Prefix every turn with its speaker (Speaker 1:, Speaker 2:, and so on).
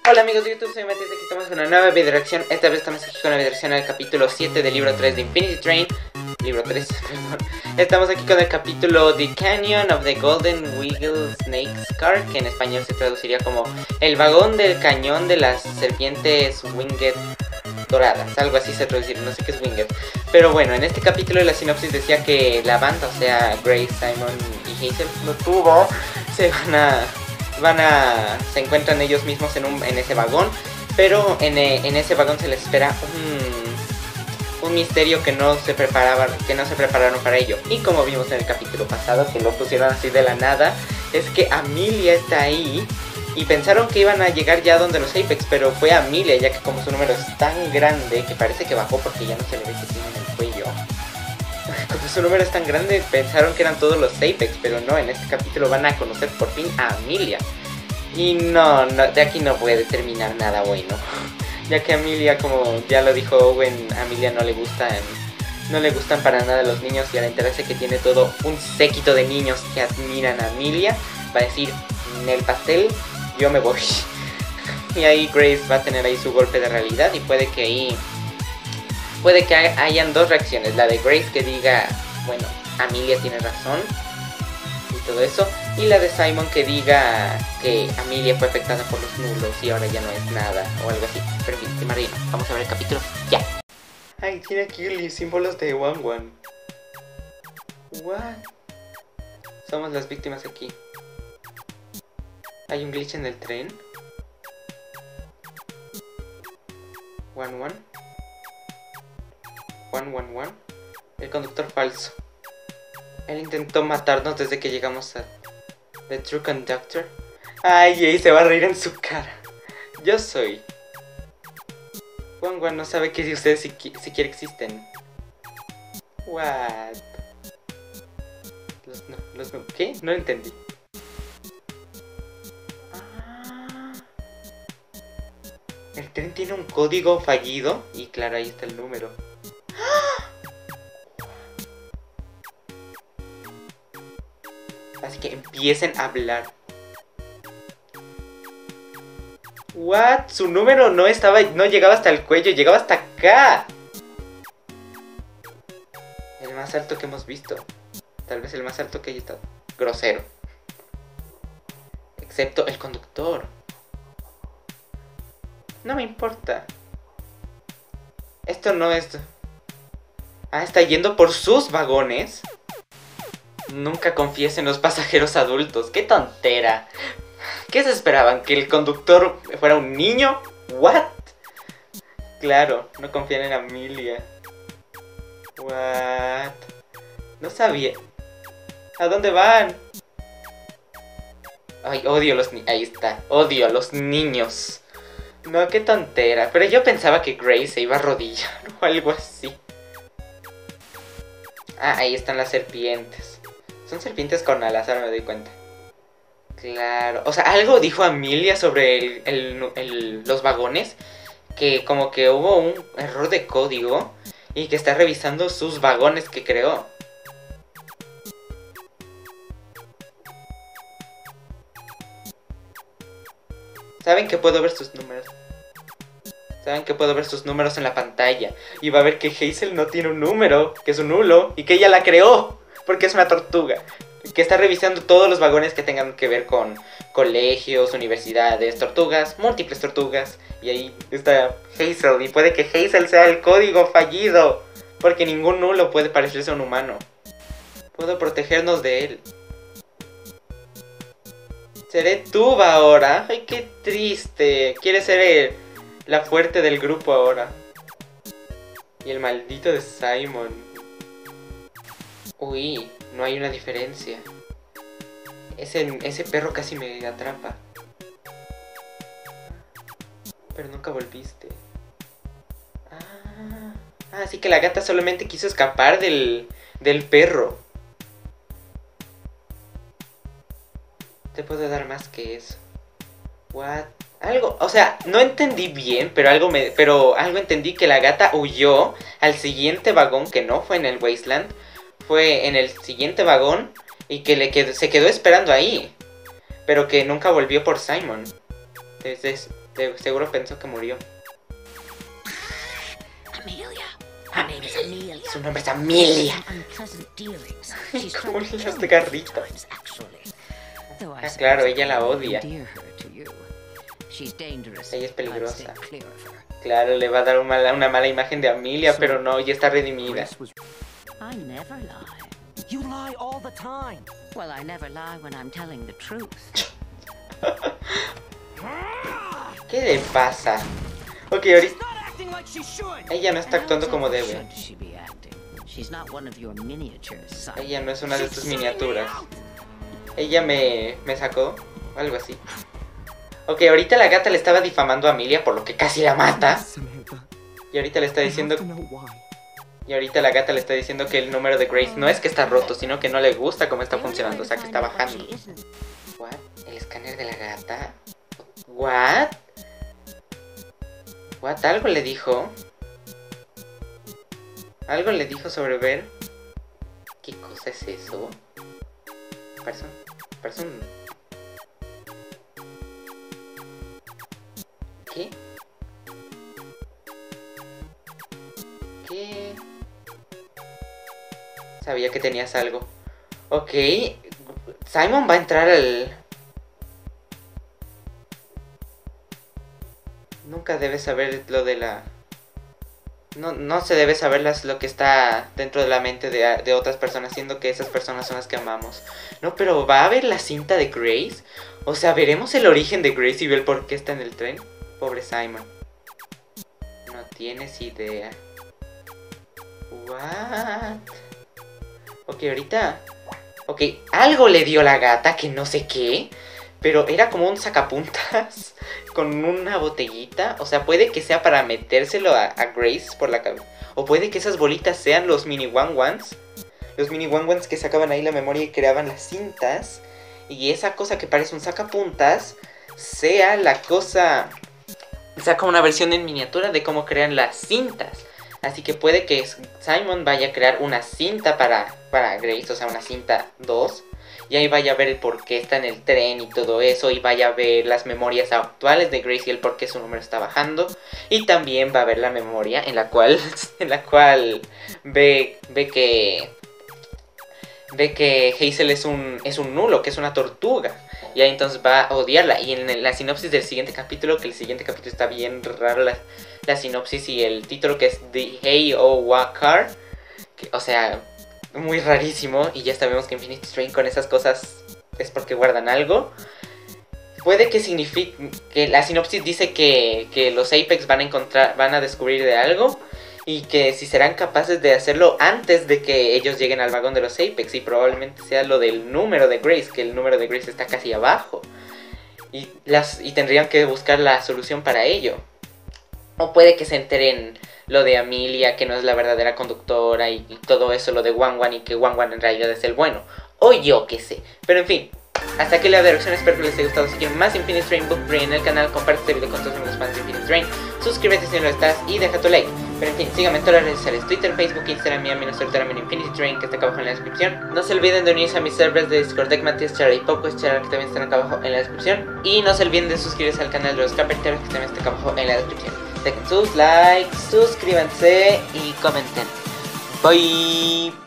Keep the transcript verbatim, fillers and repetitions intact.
Speaker 1: Hola amigos de YouTube, soy Matías, aquí estamos con una nueva video reacción. Esta vez estamos aquí con la video reacción al capítulo siete del libro tres de Infinity Train. Libro tres, perdón. Estamos aquí con el capítulo The Canyon of the Golden Wiggle Snake's Car, que en español se traduciría como el vagón del cañón de las serpientes winged doradas. Algo así se traduciría, no sé qué es winged. Pero bueno, en este capítulo la sinopsis decía que la banda, o sea, Grace, Simon y Hazel, no tuvo, se van a... Van a... se encuentran ellos mismos en, un, en ese vagón, pero en, en ese vagón se les espera un, un misterio que no se preparaban, que no se prepararon para ello. Y como vimos en el capítulo pasado, que lo pusieron así de la nada, es que Amelia está ahí y pensaron que iban a llegar ya donde los Apex, pero fue Amelia, ya que como su número es tan grande que parece que bajó porque ya no se le ve que tiene en el cuello. Como su número es tan grande, pensaron que eran todos los Apex, pero no, en este capítulo van a conocer por fin a Amelia. Y no, no, de aquí no puede terminar nada bueno. Ya que Amelia, como ya lo dijo Owen, a Amelia no le gustan, no le gustan para nada los niños. Y al enterarse que tiene todo un séquito de niños que admiran a Amelia, va a decir, en el pastel, yo me voy. Y ahí Grace va a tener ahí su golpe de realidad y puede que ahí... Puede que hayan dos reacciones, la de Grace que diga, bueno, Amelia tiene razón y todo eso, y la de Simon que diga que Amelia fue afectada por los nulos y ahora ya no es nada, o algo así. Pero en fin, te marino, vamos a ver el capítulo, ya. Ay, tiene aquí los símbolos de One One. What? Somos las víctimas aquí. Hay un glitch en el tren. One One. One, one, one. El conductor falso. Él intentó matarnos desde que llegamos a The True Conductor. Ay, ahí se va a reír en su cara. Yo soy One One no sabe que ustedes si siquiera existen. What? Los, no, los, ¿Qué? No entendí. Ah. El tren tiene un código fallido. Y claro, ahí está el número. Así que empiecen a hablar. What? Su número no estaba, no llegaba hasta el cuello, llegaba hasta acá. El más alto que hemos visto. Tal vez el más alto que haya estado. Grosero. Excepto el conductor. No me importa. Esto no es... Ah, está yendo por sus vagones. Nunca confíes en los pasajeros adultos. ¡Qué tontera! ¿Qué se esperaban? ¿Que el conductor fuera un niño? ¿What? Claro, no confían en Amelia. ¿What? No sabía. ¿A dónde van? Ay, odio a los niños. Ahí está. Odio a los niños. No, qué tontera. Pero yo pensaba que Grace se iba a arrodillar o algo así. Ah, ahí están las serpientes. Son serpientes con alas, ahora me doy cuenta. Claro, o sea, algo dijo Amelia sobre el, el, el, los vagones. Que como que hubo un error de código y que está revisando sus vagones que creó. ¿Saben que puedo ver sus números? Saben que puedo ver sus números en la pantalla. Y va a ver que Hazel no tiene un número, que es un nulo, y que ella la creó. Porque es una tortuga, que está revisando todos los vagones que tengan que ver con colegios, universidades, tortugas, múltiples tortugas. Y ahí está Hazel, y puede que Hazel sea el código fallido, porque ningún nulo puede parecerse a un humano. Puedo protegernos de él. Seré tú ahora. Ay, qué triste. Quiere ser el, la fuerte del grupo ahora. Y el maldito de Simon. Uy, no hay una diferencia. Ese, ese perro casi me atrapa. Pero nunca volviste. Ah, ah, así que la gata solamente quiso escapar del, del perro. Te puedo dar más que eso. What? Algo, o sea, no entendí bien, pero algo me, pero algo entendí que la gata huyó al siguiente vagón que no fue en el Wasteland. Fue en el siguiente vagón y que le quedó, se quedó esperando ahí. Pero que nunca volvió por Simon. De, de, de seguro pensó que murió.
Speaker 2: Amelia. Her name is Amelia.
Speaker 1: Su nombre es Amelia. Como los cigarritos. Ah, claro, ella la odia. Ella es peligrosa. Claro, le va a dar una mala, una mala imagen de Amelia, pero no, ya está redimida.
Speaker 2: I never lie. You lie all the time. Well, I never lie when I'm telling the truth.
Speaker 1: ¿Qué le pasa? Ok, ahorita ella no está actuando como debe. Ella no es una de tus miniaturas. Ella me, me sacó, o algo así. Ok, ahorita la gata le estaba difamando a Amelia, por lo que casi la mata. Y ahorita le está diciendo... Y ahorita la gata le está diciendo que el número de Grace no es que está roto, sino que no le gusta cómo está funcionando, o sea que está bajando. ¿What? ¿El escáner de la gata? ¿What? ¿What? ¿Algo le dijo? ¿Algo le dijo sobre ver? ¿Qué cosa es eso? Parece un... Parece un... ¿Qué? ¿Qué? Sabía que tenías algo. Ok. Simon va a entrar al... Nunca debes saber lo de la... No, no se debe saber las, lo que está dentro de la mente de, de otras personas, siendo que esas personas son las que amamos. No, pero ¿va a haber la cinta de Grace? O sea, ¿veremos el origen de Grace y ver por qué está en el tren? Pobre Simon. No tienes idea. What? Ok, ahorita... Ok, algo le dio la gata, que no sé qué. Pero era como un sacapuntas con una botellita. O sea, puede que sea para metérselo a, a Grace por la cabeza. O puede que esas bolitas sean los mini one ones. Los mini one ones que sacaban ahí la memoria y creaban las cintas. Y esa cosa que parece un sacapuntas sea la cosa... sea como una versión en miniatura de cómo crean las cintas. Así que puede que Simon vaya a crear una cinta para, para Grace, o sea, una cinta dos. Y ahí vaya a ver el por qué está en el tren y todo eso. Y vaya a ver las memorias actuales de Grace y el por qué su número está bajando. Y también va a ver la memoria en la cual, en la cual ve, ve que... Ve que Hazel es un, es un nulo, que es una tortuga. Y ahí entonces va a odiarla. Y en la sinopsis del siguiente capítulo, que el siguiente capítulo está bien raro la, la sinopsis y el título, que es The Hey O Wakar, que, o sea, muy rarísimo. Y ya sabemos que Infinity Train con esas cosas es porque guardan algo. Puede que signifique que la sinopsis dice que, que los Apex van a encontrar, van a descubrir de algo. Y que si serán capaces de hacerlo antes de que ellos lleguen al vagón de los Apex. Y probablemente sea lo del número de Grace, que el número de Grace está casi abajo. Y, las, y tendrían que buscar la solución para ello. O puede que se enteren lo de Amelia, que no es la verdadera conductora. Y, y todo eso, lo de One One, y que One One en realidad es el bueno. O yo qué sé. Pero en fin, hasta aquí la dirección. Espero que les haya gustado. Si quieren más Infinity Train Book Brain en el canal, comparte este video con todos los fans de Infinity Train. Suscríbete si no lo estás y deja tu like. Pero en fin, síganme en todas las redes sociales, Twitter, Facebook, Instagram y a mí, nuestro Telegram Infinity Train, que está acá abajo en la descripción. No se olviden de unirse a mis servers de Discord, Deckmatias, Chara y Poco Chara, que también están acá abajo en la descripción. Y no se olviden de suscribirse al canal de los Carpenters, que también está acá abajo en la descripción. Dejen sus likes, suscríbanse y comenten. Bye.